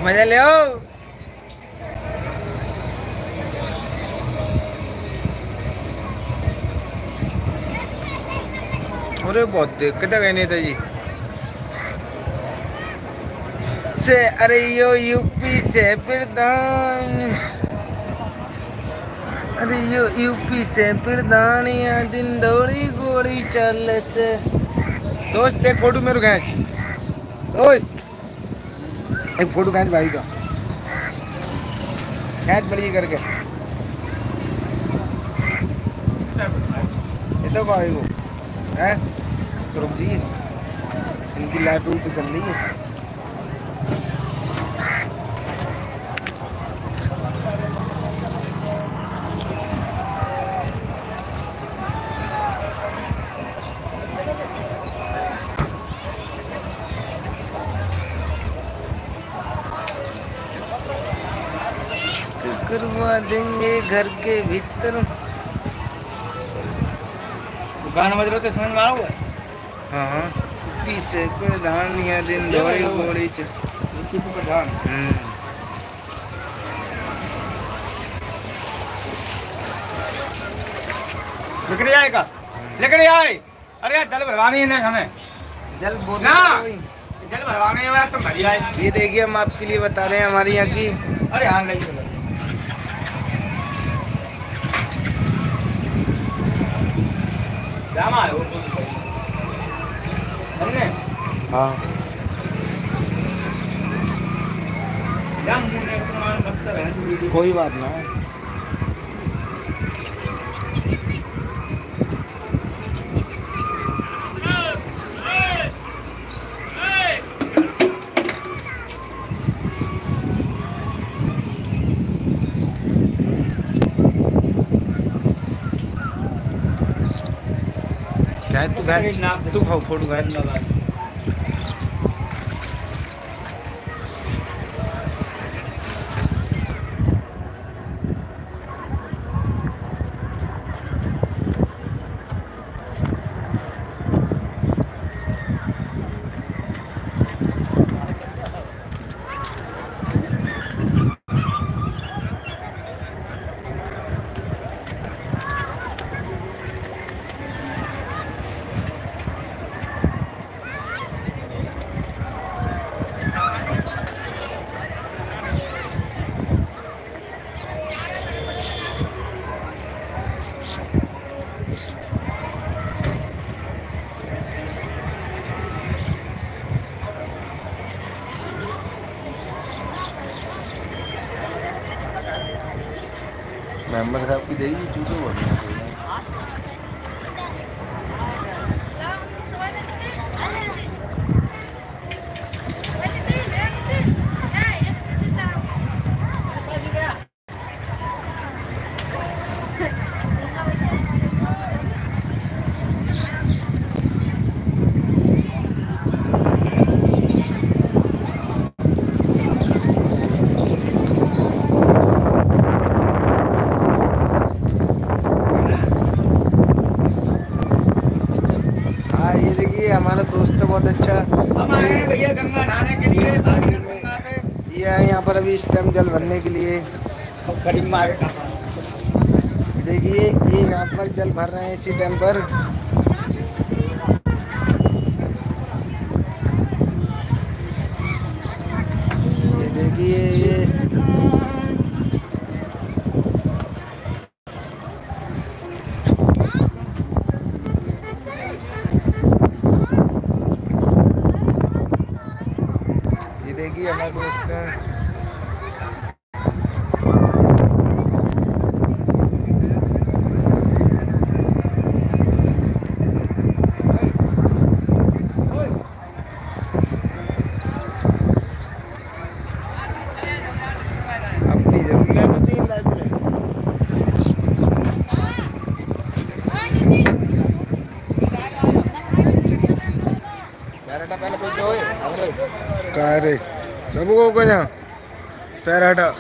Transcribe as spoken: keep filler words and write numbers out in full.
मजा ले आओ। अरे बहुत दिक्कत है कहने जी से। अरे यो यूपी से प्रधान, अरे यो यूपी से प्रधान या दिन दौड़ी गोड़ी चल से। दोस्त एक फोटो मेरे खींच, दोस्त एक फोटो खींच भाई का, खींच बड़ी करके। ये तो कहा वो है तो रुक जी, इनकी लाइफ तो चल रही है। करवा देंगे घर के भीतर। गाना बज रहा तो समझ में आ रहा है। हाँ हाँ पीछे प्रधान या दिन दौड़ी गोड़ी च प्रधान। लेकर आएगा, लेकर आए। अरे यार जल भरवानी है ना हमें, जल बोल ना जल भरवाने है तुम भरी आए। ये देखिए हम आपके लिए बता रहे हैं हमारी यहाँ की। अरे हाँ लगी हाँ कोई बात ना। क्या तू खींच, तू फोटो खींच। मेंबर साहब की देगी चूतो बोल हमारा दोस्त है बहुत अच्छा। भैया गंगा नहाने के लिए ये है यहाँ पर अभी इस टाइम जल भरने के लिए। देखिए ये यहाँ पर जल भर रहे हैं इसी टाइम पर। ये देखिए ये देखिए हमारे दोस्त हैं। अपनी जरूर लेना चाहिए लाइफ में। पहले कोई जो है का रे बाबू को कहाँ पैर हटा।